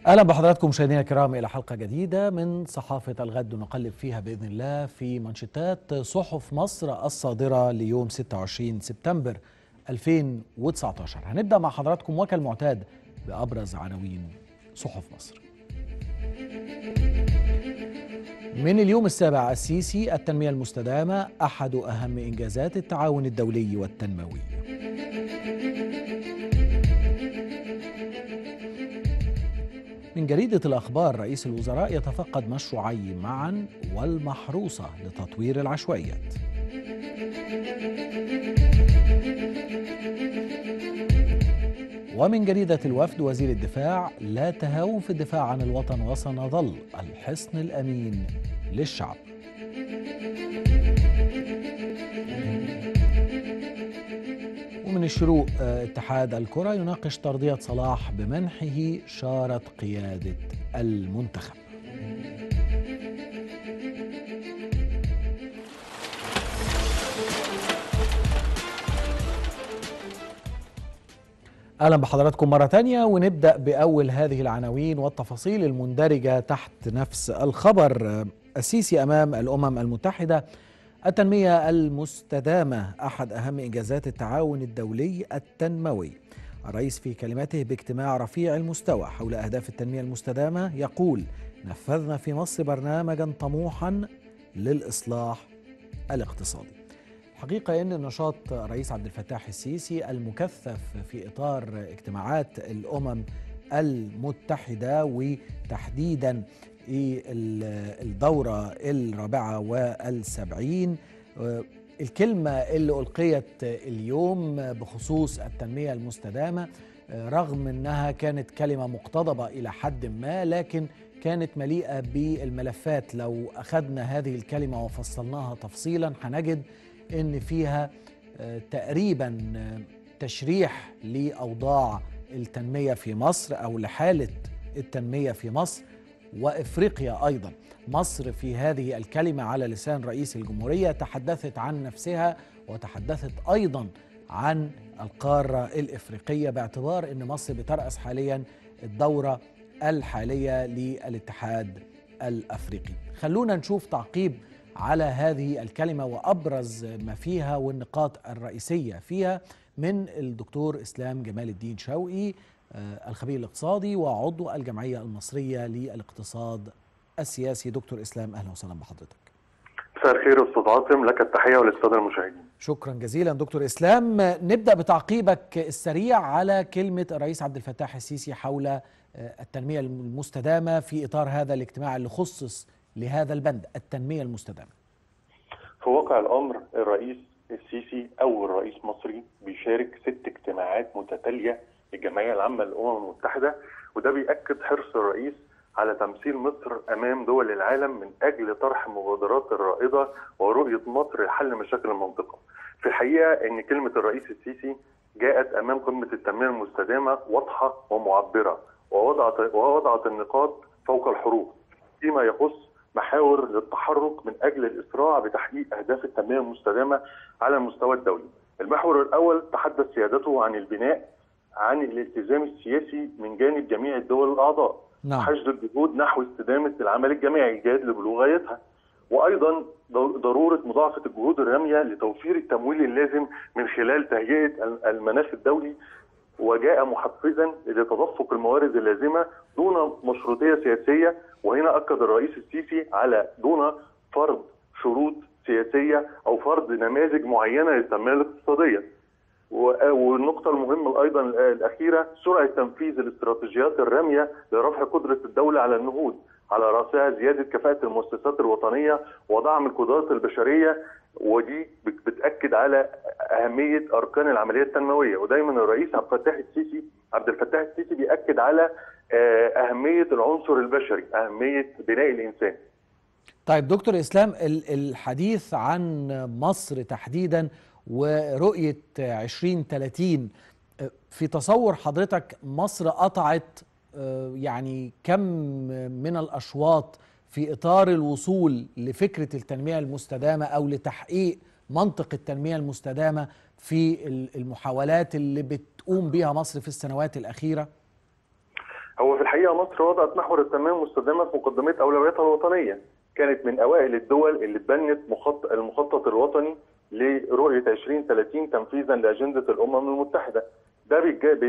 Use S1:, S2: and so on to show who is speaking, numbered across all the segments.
S1: أهلا بحضراتكم مشاهدينا الكرام إلى حلقة جديدة من صحافة الغد، نقلب فيها بإذن الله في منشطات صحف مصر الصادرة ليوم 26 سبتمبر 2019. هنبدأ مع حضراتكم وكالمعتاد بأبرز عناوين صحف مصر. من اليوم السابع السيسي: التنمية المستدامة أحد أهم إنجازات التعاون الدولي والتنموي. من جريدة الأخبار: رئيس الوزراء يتفقد مشروعي معا والمحروسة لتطوير العشوائيات. ومن جريدة الوفد: وزير الدفاع: لا تهاون في الدفاع عن الوطن وسنظل الحصن الأمين للشعب. ومن الشروق: اتحاد الكرة يناقش ترضية صلاح بمنحه شارة قيادة المنتخب. أهلا بحضراتكم مرة تانية، ونبدأ بأول هذه العناوين والتفاصيل المندرجة تحت نفس الخبر. السيسي أمام الأمم المتحدة: التنمية المستدامة أحد أهم إنجازات التعاون الدولي التنموي. الرئيس في كلمته باجتماع رفيع المستوى حول أهداف التنمية المستدامة يقول: نفذنا في مصر برنامجا طموحا للإصلاح الاقتصادي. الحقيقة أن نشاط الرئيس عبد الفتاح السيسي المكثف في إطار اجتماعات الأمم المتحدة وتحديدا الدورة 74، الكلمة اللي ألقيت اليوم بخصوص التنمية المستدامة رغم أنها كانت كلمة مقتضبة إلى حد ما، لكن كانت مليئة بالملفات. لو أخذنا هذه الكلمة وفصلناها تفصيلا هنجد أن فيها تقريبا تشريح لأوضاع التنمية في مصر أو لحالة التنمية في مصر وإفريقيا أيضا. مصر في هذه الكلمة على لسان رئيس الجمهورية تحدثت عن نفسها وتحدثت أيضا عن القارة الإفريقية، باعتبار أن مصر بترأس حاليا الدورة الحالية للاتحاد الأفريقي. خلونا نشوف تعقيب على هذه الكلمة وأبرز ما فيها والنقاط الرئيسية فيها من الدكتور إسلام جمال الدين شوقي، الخبير الاقتصادي وعضو الجمعية المصرية للاقتصاد السياسي. دكتور إسلام، أهلا وسهلا بحضرتك.
S2: مساء الخير أستاذ عاصم، لك التحية وللسادة المشاهدين.
S1: شكرا جزيلا دكتور إسلام. نبدأ بتعقيبك السريع على كلمة الرئيس عبد الفتاح السيسي حول التنمية المستدامة في إطار هذا الاجتماع اللي خصص لهذا البند، التنمية المستدامة.
S2: في واقع الأمر الرئيس السيسي أول رئيس مصري بيشارك 6 اجتماعات متتالية للجمعية العامة للأمم المتحدة، وده بيأكد حرص الرئيس على تمثيل مصر أمام دول العالم من أجل طرح المبادرات الرائدة ورؤية مصر لحل مشاكل المنطقة. في الحقيقة أن كلمة الرئيس السيسي جاءت أمام قمة التنمية المستدامة واضحة ومعبرة، ووضعت النقاط فوق الحروف فيما يخص محاور للتحرك من أجل الإسراع بتحقيق أهداف التنمية المستدامة على المستوى الدولي. المحور الأول تحدث سيادته عن البناء عن الالتزام السياسي من جانب جميع الدول الأعضاء، حشد الجهود نحو استدامة العمل الجماعي الجاد لبلوغ غايتها، وأيضا ضرورة مضاعفة الجهود الرامية لتوفير التمويل اللازم من خلال تهيئة المناخ الدولي، وجاء محفزا لتدفق الموارد اللازمة دون مشروطية سياسية. وهنا أكد الرئيس السيسي على دون فرض شروط سياسية أو فرض نماذج معينة للتنمية الاقتصادية. والنقطة المهمة أيضا الأخيرة سرعة تنفيذ الاستراتيجيات الرامية لرفع قدرة الدولة على النهوض، على رأسها زيادة كفاءة المؤسسات الوطنية ودعم القدرات البشرية، ودي بتأكد على أهمية أركان العملية التنموية. ودايما الرئيس عبد الفتاح السيسي بيأكد على أهمية العنصر البشري، أهمية بناء الإنسان.
S1: طيب دكتور إسلام، الحديث عن مصر تحديدا ورؤية 2030، في تصور حضرتك مصر قطعت يعني كم من الأشواط في إطار الوصول لفكرة التنمية المستدامة أو لتحقيق منطق التنمية المستدامة في المحاولات اللي بتقوم بها مصر في السنوات الأخيرة؟
S2: هو في الحقيقه مصر وضعت محور التنميه المستدامه في مقدمه اولوياتها الوطنيه، كانت من اوائل الدول اللي تبنت المخطط الوطني لرؤيه 2030 تنفيذا لاجنده الامم المتحده. ده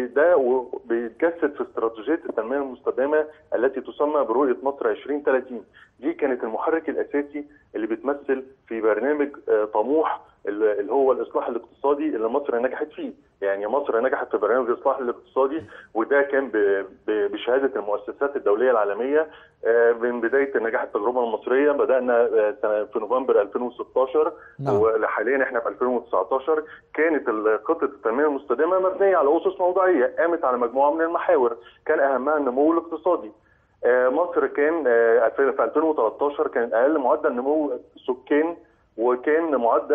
S2: بيتجسد في استراتيجيه التنميه المستدامه التي تسمى برؤيه مصر 2030. دي كانت المحرك الاساسي اللي بيتمثل في برنامج طموح اللي هو الاصلاح الاقتصادي اللي مصر نجحت فيه. يعني مصر نجحت في برنامج الاصلاح الاقتصادي، وده كان بشهاده المؤسسات الدوليه العالميه. من بدايه نجاح التجربه المصريه بدانا في نوفمبر 2016 وحاليا احنا في 2019. كانت خطه التنميه المستدامه مبنيه على اسس موضوعيه قامت على مجموعه من المحاور، كان اهمها النمو الاقتصادي. مصر كان في 2013 كان اقل معدل نمو سكان، وكان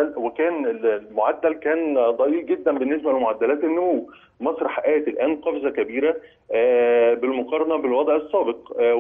S2: المعدل كان ضئيل جدا بالنسبه لمعدلات النمو. مصر حققت الان قفزه كبيره بالمقارنه بالوضع السابق،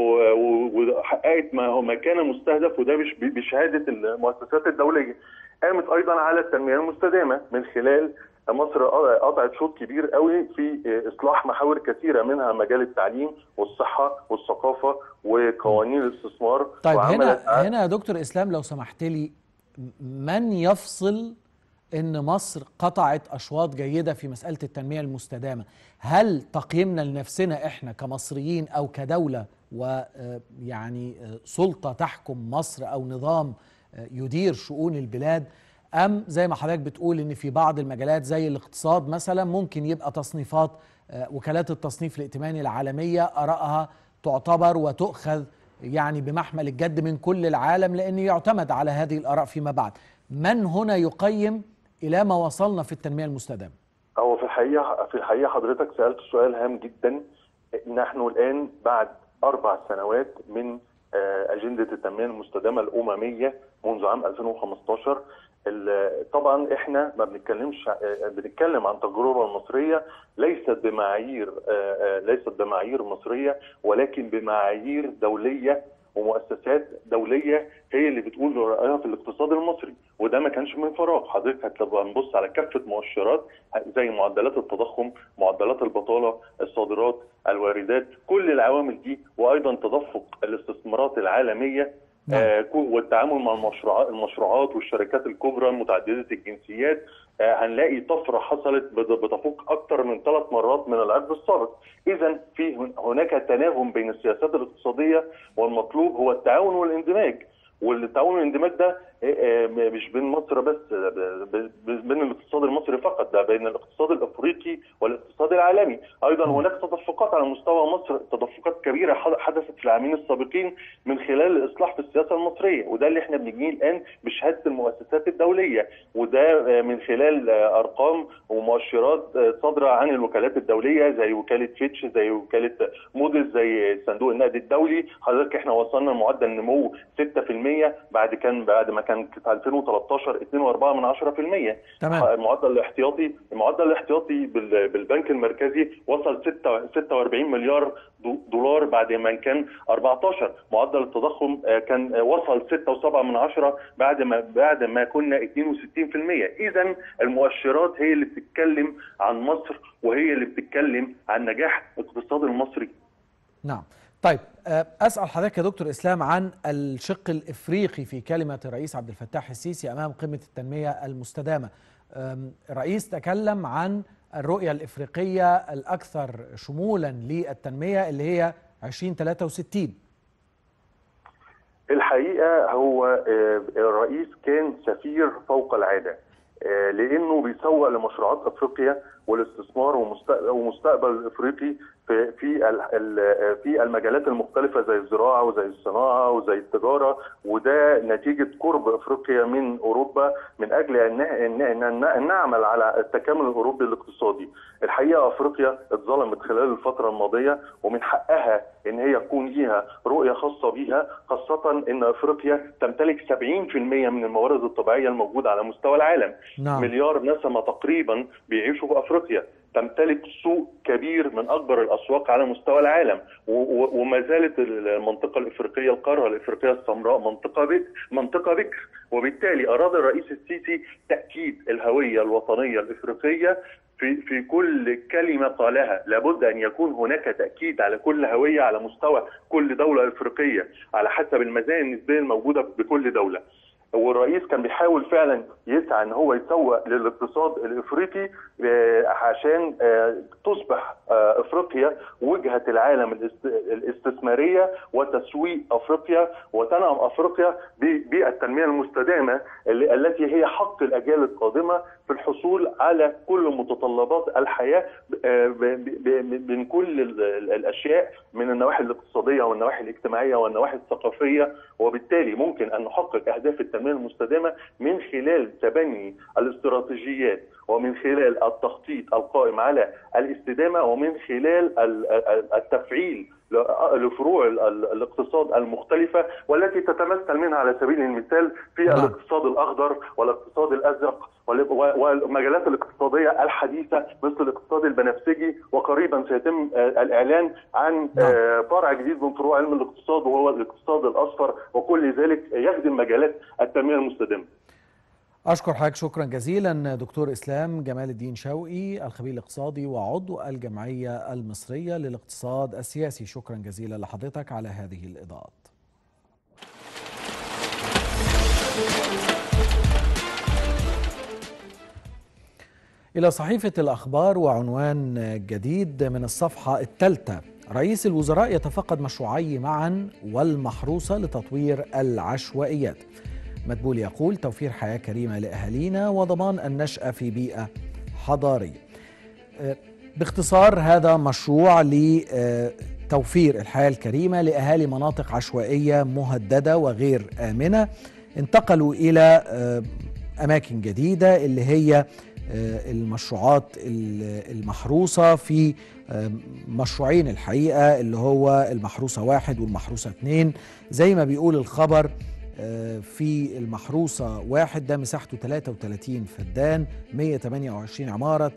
S2: وحققت ما كان مستهدف، وده بشهاده المؤسسات الدوليه. قامت ايضا على التنميه المستدامه من خلال مصر قطعت شوط كبير قوي في اصلاح محاور كثيره، منها مجال التعليم والصحه والثقافه وقوانين الاستثمار.
S1: طيب هنا يا دكتور اسلام لو سمحت لي، من يفصل ان مصر قطعت اشواط جيده في مساله التنميه المستدامه؟ هل تقييمنا لنفسنا احنا كمصريين او كدوله ويعني سلطه تحكم مصر او نظام يدير شؤون البلاد، ام زي ما حضرتك بتقول ان في بعض المجالات زي الاقتصاد مثلا ممكن يبقى تصنيفات وكالات التصنيف الائتماني العالميه ارائها تعتبر وتؤخذ يعني بمحمل الجد من كل العالم، لأنه يعتمد على هذه الآراء فيما بعد؟ من هنا يقيم إلى ما وصلنا في التنمية المستدامة؟
S2: هو في الحقيقة حضرتك سألت سؤال هام جدا. نحن الآن بعد 4 سنوات من أجندة التنمية المستدامة الأممية منذ عام 2015. طبعا احنا ما بنتكلم عن تجربه مصريه ليست بمعايير مصريه، ولكن بمعايير دوليه ومؤسسات دوليه هي اللي بتقول رايها في الاقتصاد المصري، وده ما كانش من فراغ. حضرتك هتبقى نبص على كافه مؤشرات زي معدلات التضخم، معدلات البطاله، الصادرات، الواردات، كل العوامل دي، وايضا تدفق الاستثمارات العالميه والتعامل مع المشروعات والشركات الكبرى متعدده الجنسيات. هنلاقي طفره حصلت بتفوق اكثر من 3 مرات من العقد السابق. اذا هناك تناغم بين السياسات الاقتصاديه والمطلوب هو التعاون والاندماج. والتعاون والاندماج ده مش بين مصر بس، بين الاقتصاد المصري فقط، ده بين الاقتصاد الافريقي والاقتصاد العالمي. ايضا هناك تدفقات على مستوى مصر، تدفقات كبيره حدثت في العامين السابقين من خلال الاصلاح في السياسه المصريه، وده اللي احنا بنجنيه الان بشهاده المؤسسات الدوليه، وده من خلال ارقام ومؤشرات صادره عن الوكالات الدوليه زي وكاله فيتش، زي وكاله موديز، زي صندوق النقد الدولي. حضرتك احنا وصلنا لمعدل نمو 6% بعد ما كان في 2013 2.4%.
S1: تمام.
S2: المعدل الاحتياطي بالبنك المركزي وصل 46 مليار دولار بعد ما كان 14. معدل التضخم كان وصل 6.7 بعد ما كنا 62%. اذا المؤشرات هي اللي بتتكلم عن مصر، وهي اللي بتتكلم عن نجاح الاقتصاد المصري.
S1: نعم. طيب أسأل حضرتك يا دكتور إسلام عن الشق الإفريقي في كلمة الرئيس عبد الفتاح السيسي أمام قمة التنمية المستدامة. الرئيس تكلم عن الرؤية الإفريقية الأكثر شمولا للتنمية اللي هي 2063.
S2: الحقيقة هو الرئيس كان سفير فوق العادة، لأنه بيسوق لمشروعات أفريقيا والاستثمار ومستقبل الإفريقي في المجالات المختلفة زي الزراعة وزي الصناعة وزي التجارة، وده نتيجة قرب أفريقيا من أوروبا من أجل أن نعمل على التكامل الأوروبي الاقتصادي. الحقيقة أفريقيا اتظلمت خلال الفترة الماضية، ومن حقها أن هي يكون ليها رؤية خاصة بيها، خاصة أن أفريقيا تمتلك 70% من الموارد الطبيعية الموجودة على مستوى العالم.
S1: نعم.
S2: مليار نسمة تقريبا بيعيشوا في أفريقيا، تمتلك سوق كبير من أكبر الأسواق على مستوى العالم، وما زالت المنطقة الإفريقية، القارة الإفريقية السمراء منطقة بكر. وبالتالي أراد الرئيس السيسي تأكيد الهوية الوطنية الإفريقية في كل كلمة قالها. لابد أن يكون هناك تأكيد على كل هوية على مستوى كل دولة إفريقية على حسب المزايا النسبية الموجودة بكل دولة. والرئيس كان بيحاول فعلا يسعى ان هو يسوق للاقتصاد الافريقي عشان تصبح افريقيا وجهة العالم الاستثمارية وتسويق افريقيا، وتنعم افريقيا بالتنمية المستدامة التي هي حق الاجيال القادمة في الحصول على كل متطلبات الحياة من كل الاشياء، من النواحي الاقتصادية والنواحي الاجتماعية والنواحي الثقافية. وبالتالي ممكن ان نحقق اهداف التنمية المستدامة من خلال تبني الاستراتيجيات، ومن خلال التخطيط القائم على الاستدامة، ومن خلال التفعيل لفروع الاقتصاد المختلفة والتي تتمثل منها على سبيل المثال في الاقتصاد الأخضر والاقتصاد الأزرق والمجالات الاقتصادية الحديثة مثل الاقتصاد البنفسجي. وقريبا سيتم الإعلان عن فرع جديد من فروع علم الاقتصاد وهو الاقتصاد الأصفر، وكل ذلك يخدم مجالات التنمية المستدامة.
S1: أشكر حضرتك شكرا جزيلا دكتور إسلام جمال الدين شوقي، الخبير الاقتصادي وعضو الجمعية المصرية للاقتصاد السياسي. شكرا جزيلا لحضرتك على هذه الإضاءات. إلى صحيفة الأخبار وعنوان جديد من الصفحة الثالثة: رئيس الوزراء يتفقد مشروعي معا والمحروسة لتطوير العشوائيات. مدبولي يقول توفير حياة كريمة لأهالينا وضمان النشأة في بيئة حضارية. باختصار هذا مشروع لتوفير الحياة الكريمة لأهالي مناطق عشوائية مهددة وغير آمنة، انتقلوا إلى أماكن جديدة اللي هي المشروعات المحروسة في مشروعين الحقيقة، اللي هو المحروسة 1 والمحروسة 2. زي ما بيقول الخبر في المحروسة 1 ده مساحته 33 فدان، 128 عمارة،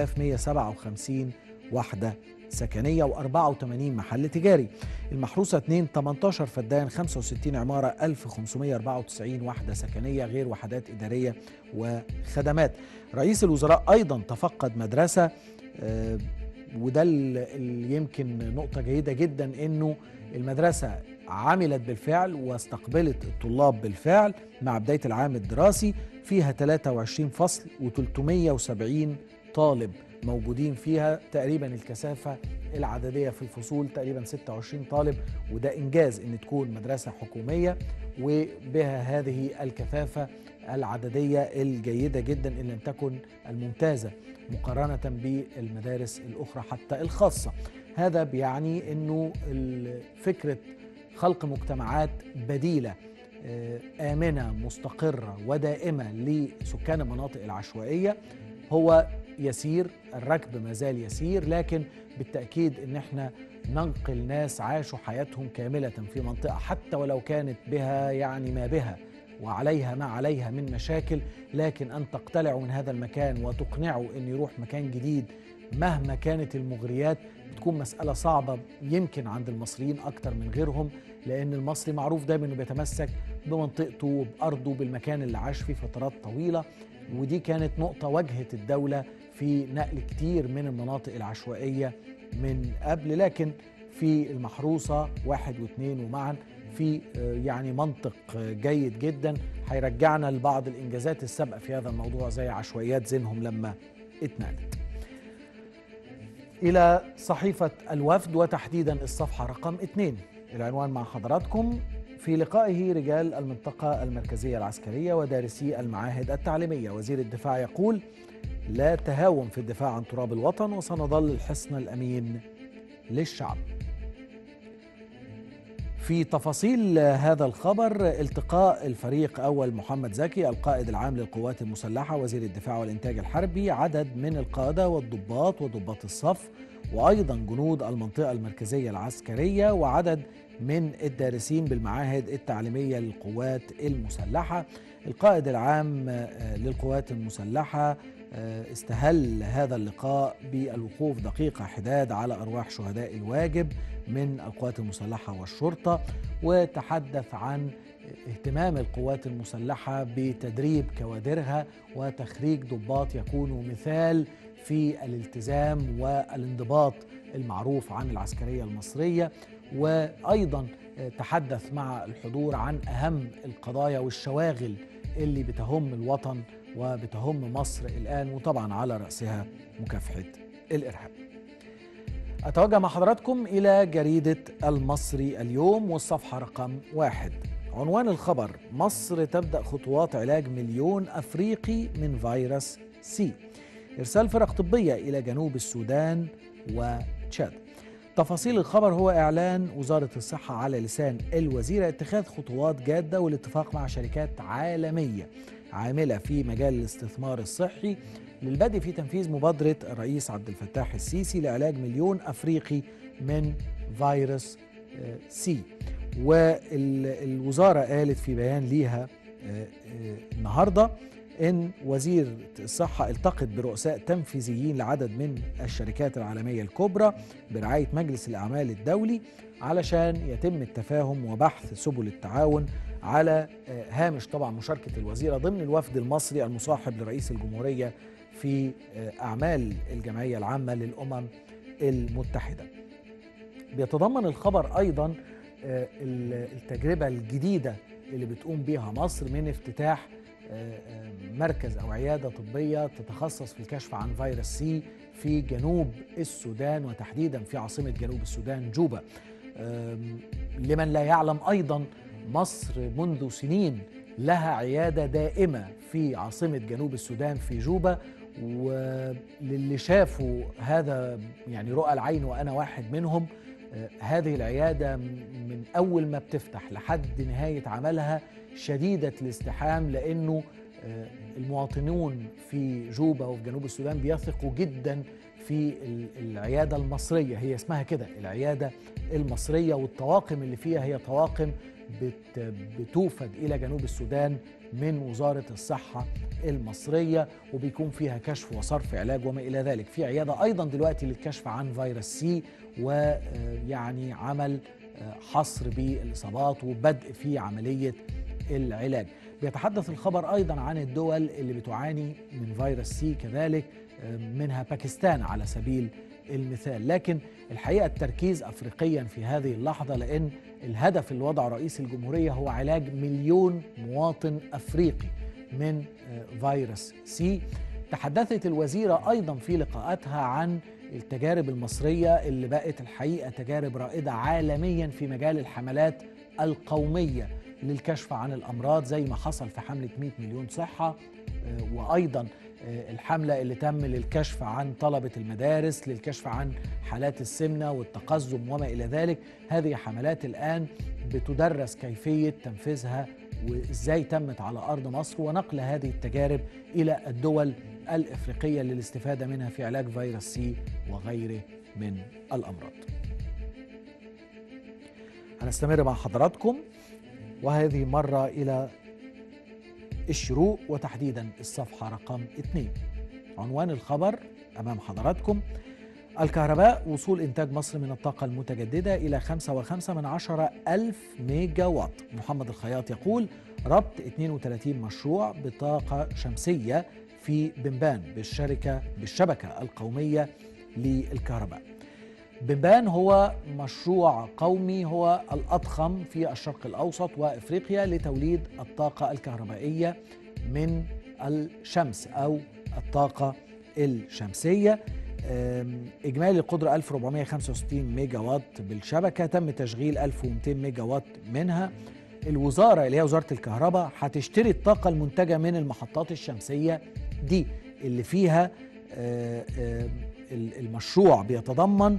S1: 3157 وحدة سكنية و84 محل تجاري. المحروسة 2 18 فدان، 65 عمارة، 1594 وحدة سكنية غير وحدات إدارية وخدمات. رئيس الوزراء أيضا تفقد مدرسة، وده اللي يمكن نقطة جيدة جدا، إنه المدرسة عملت بالفعل واستقبلت الطلاب بالفعل مع بداية العام الدراسي. فيها 23 فصل و370 طالب موجودين فيها، تقريبا الكثافة العددية في الفصول تقريبا 26 طالب، وده إنجاز إن تكون مدرسة حكومية وبها هذه الكثافة العددية الجيدة جدا إن لم تكن الممتازة مقارنة بالمدارس الأخرى حتى الخاصة. هذا بيعني أنه فكرة خلق مجتمعات بديلة آمنة مستقرة ودائمة لسكان المناطق العشوائية هو يسير. الركب ما زال يسير، لكن بالتأكيد أن احنا ننقل ناس عاشوا حياتهم كاملة في منطقة حتى ولو كانت بها يعني ما بها وعليها ما عليها من مشاكل، لكن أن تقتلعوا من هذا المكان وتقنعوا أن يروح مكان جديد مهما كانت المغريات بتكون مسألة صعبة يمكن عند المصريين أكتر من غيرهم، لأن المصري معروف دايما أنه بيتمسك بمنطقته وبأرضه بالمكان اللي عاش فيه فترات طويلة. ودي كانت نقطة واجهت الدولة في نقل كتير من المناطق العشوائية من قبل، لكن في المحروسة 1 و2 ومعا في يعني منطق جيد جدا هيرجعنا لبعض الإنجازات السابقة في هذا الموضوع زي عشوائيات زينهم لما اتنقلت. إلى صحيفة الوفد وتحديدا الصفحة رقم 2، العنوان مع حضراتكم: في لقائه رجال المنطقة المركزية العسكرية ودارسي المعاهد التعليمية، وزير الدفاع يقول لا تهاون في الدفاع عن تراب الوطن وسنظل الحصن الأمين للشعب. في تفاصيل هذا الخبر: التقاء الفريق أول محمد زكي القائد العام للقوات المسلحة وزير الدفاع والإنتاج الحربي، عدد من القادة والضباط وضباط الصف وأيضا جنود المنطقة المركزية العسكرية وعدد من الدارسين بالمعاهد التعليمية للقوات المسلحة. القائد العام للقوات المسلحة استهل هذا اللقاء بالوقوف دقيقة حداد على أرواح شهداء الواجب من القوات المسلحة والشرطة، وتحدث عن اهتمام القوات المسلحة بتدريب كوادرها وتخريج ضباط يكونوا مثال في الالتزام والانضباط المعروف عن العسكرية المصرية. وأيضا تحدث مع الحضور عن أهم القضايا والشواغل اللي بتهم الوطن وبتهم مصر الآن، وطبعا على رأسها مكافحة الإرهاب. أتوجه مع حضراتكم إلى جريدة المصري اليوم والصفحة رقم 1. عنوان الخبر: مصر تبدأ خطوات علاج مليون أفريقي من فيروس سي، إرسال فرق طبية إلى جنوب السودان وتشاد. تفاصيل الخبر هو إعلان وزارة الصحة على لسان الوزير اتخاذ خطوات جادة والاتفاق مع شركات عالمية عاملة في مجال الاستثمار الصحي للبدء في تنفيذ مبادرة الرئيس عبد الفتاح السيسي لعلاج مليون أفريقي من فيروس سي. والوزارة قالت في بيان ليها النهاردة إن وزير الصحة التقت برؤساء تنفيذيين لعدد من الشركات العالمية الكبرى برعاية مجلس الأعمال الدولي علشان يتم التفاهم وبحث سبل التعاون على هامش طبعا مشاركة الوزيرة ضمن الوفد المصري المصاحب لرئيس الجمهورية في أعمال الجمعية العامة للأمم المتحدة. بيتضمن الخبر أيضا التجربة الجديدة اللي بتقوم بها مصر من افتتاح مركز أو عيادة طبية تتخصص في الكشف عن فيروس سي في جنوب السودان وتحديدا في عاصمة جنوب السودان جوبا. لمن لا يعلم أيضا مصر منذ سنين لها عيادة دائمة في عاصمة جنوب السودان في جوبا، وللي شافوا هذا يعني رؤى العين وأنا واحد منهم، هذه العيادة من أول ما بتفتح لحد نهاية عملها شديدة الازدحام، لأنه المواطنون في جوبا وفي جنوب السودان بيثقوا جدا في العيادة المصرية، هي اسمها كده العيادة المصرية، والطواقم اللي فيها هي طواقم بتوفد إلى جنوب السودان من وزارة الصحة المصرية، وبيكون فيها كشف وصرف علاج وما إلى ذلك. في عيادة أيضا دلوقتي للكشف عن فيروس سي، ويعني عمل حصر بالإصابات وبدء في عملية العلاج. بيتحدث الخبر أيضا عن الدول اللي بتعاني من فيروس سي كذلك، منها باكستان على سبيل المثال، لكن الحقيقة التركيز أفريقيا في هذه اللحظة، لأن الهدف اللي وضعه رئيس الجمهورية هو علاج مليون مواطن أفريقي من فيروس سي. تحدثت الوزيرة أيضا في لقاءاتها عن التجارب المصرية اللي بقت الحقيقة تجارب رائدة عالميا في مجال الحملات القومية للكشف عن الأمراض، زي ما حصل في حملة 100 مليون صحة، وأيضا الحملة اللي تم للكشف عن طلبة المدارس للكشف عن حالات السمنة والتقزم وما إلى ذلك. هذه حملات الآن بتدرس كيفية تنفيذها وإزاي تمت على أرض مصر، ونقل هذه التجارب إلى الدول الإفريقية للاستفادة منها في علاج فيروس سي وغيره من الأمراض. هنستمر مع حضراتكم، وهذه مرة إلى الشروق وتحديدا الصفحة رقم 2. عنوان الخبر أمام حضراتكم: الكهرباء، وصول إنتاج مصر من الطاقة المتجددة إلى 5.5 ألف ميجا وات. محمد الخياط يقول: ربط 32 مشروع بطاقة شمسية في بنبان بالشبكة القومية للكهرباء. بنبان هو مشروع قومي هو الأضخم في الشرق الأوسط وإفريقيا لتوليد الطاقة الكهربائية من الشمس أو الطاقة الشمسية. إجمالي القدرة 1465 ميجا وات بالشبكة، تم تشغيل 1200 ميجا وات منها. الوزارة اللي هي وزارة الكهرباء هتشتري الطاقة المنتجة من المحطات الشمسية دي اللي فيها المشروع بيتضمن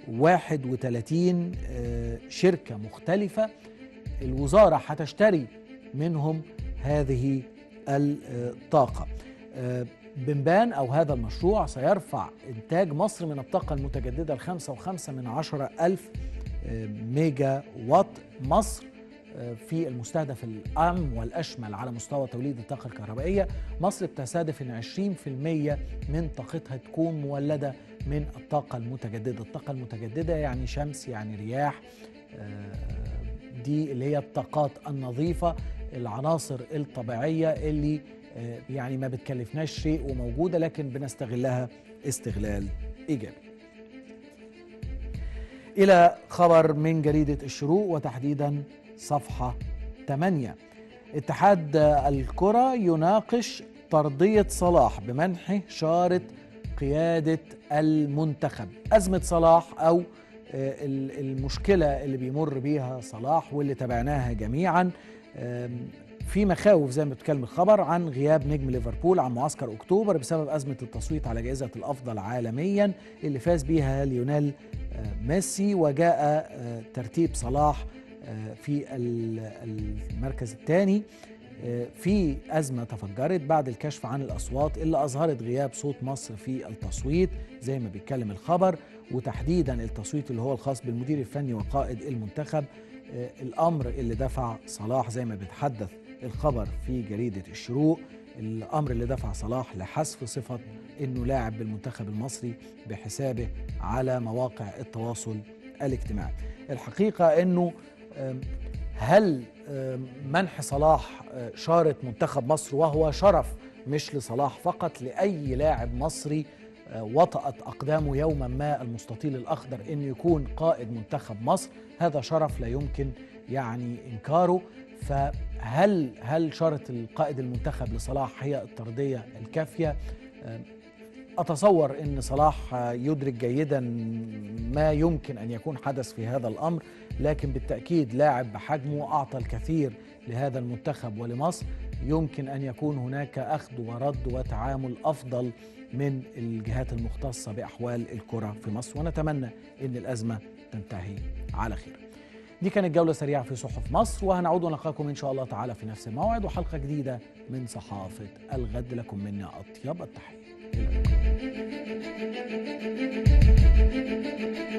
S1: 31 شركة مختلفة. الوزارة هتشتري منهم هذه الطاقة. بنبان أو هذا المشروع سيرفع إنتاج مصر من الطاقة المتجددة ل 5.5 ألف ميجا وات. مصر في المستهدف الأعم والأشمل على مستوى توليد الطاقة الكهربائية، مصر بتستهدف أن 20% من طاقتها تكون مولدة من الطاقة المتجددة. الطاقة المتجددة يعني شمس، يعني رياح، دي اللي هي الطاقات النظيفة، العناصر الطبيعية اللي يعني ما بتكلفناش شيء وموجودة لكن بنستغلها استغلال إيجابي. إلى خبر من جريدة الشروق وتحديدا صفحة 8. اتحاد الكرة يناقش ترضية صلاح بمنحه شارة قيادة المنتخب. أزمة صلاح أو المشكلة اللي بيمر بيها صلاح واللي تابعناها جميعا، في مخاوف زي ما بتكلم الخبر عن غياب نجم ليفربول عن معسكر أكتوبر بسبب أزمة التصويت على جائزة الأفضل عالميا اللي فاز بيها ليونيل ميسي، وجاء ترتيب صلاح في المركز الثاني. في أزمة تفجرت بعد الكشف عن الأصوات اللي أظهرت غياب صوت مصر في التصويت زي ما بيتكلم الخبر، وتحديدا التصويت اللي هو الخاص بالمدير الفني وقائد المنتخب. الأمر اللي دفع صلاح زي ما بيتحدث الخبر في جريدة الشروق، الأمر اللي دفع صلاح لحذف صفة أنه لاعب بالمنتخب المصري بحسابه على مواقع التواصل الاجتماعي. الحقيقة أنه هل منح صلاح شارة منتخب مصر، وهو شرف مش لصلاح فقط، لأي لاعب مصري وطأت أقدامه يوما ما المستطيل الأخضر أن يكون قائد منتخب مصر، هذا شرف لا يمكن يعني إنكاره. فهل شارة القائد المنتخب لصلاح هي الترضية الكافية؟ أتصور أن صلاح يدرك جيدا ما يمكن أن يكون حدث في هذا الأمر، لكن بالتأكيد لاعب بحجمه أعطى الكثير لهذا المنتخب ولمصر، يمكن أن يكون هناك أخذ ورد وتعامل أفضل من الجهات المختصة بأحوال الكرة في مصر، ونتمنى أن الأزمة تنتهي على خير. دي كانت جولة سريعة في صحف مصر، وهنعود ونلقاكم إن شاء الله تعالى في نفس الموعد وحلقة جديدة من صحافة الغد. لكم منا أطيب التحية. إلى اللقاء.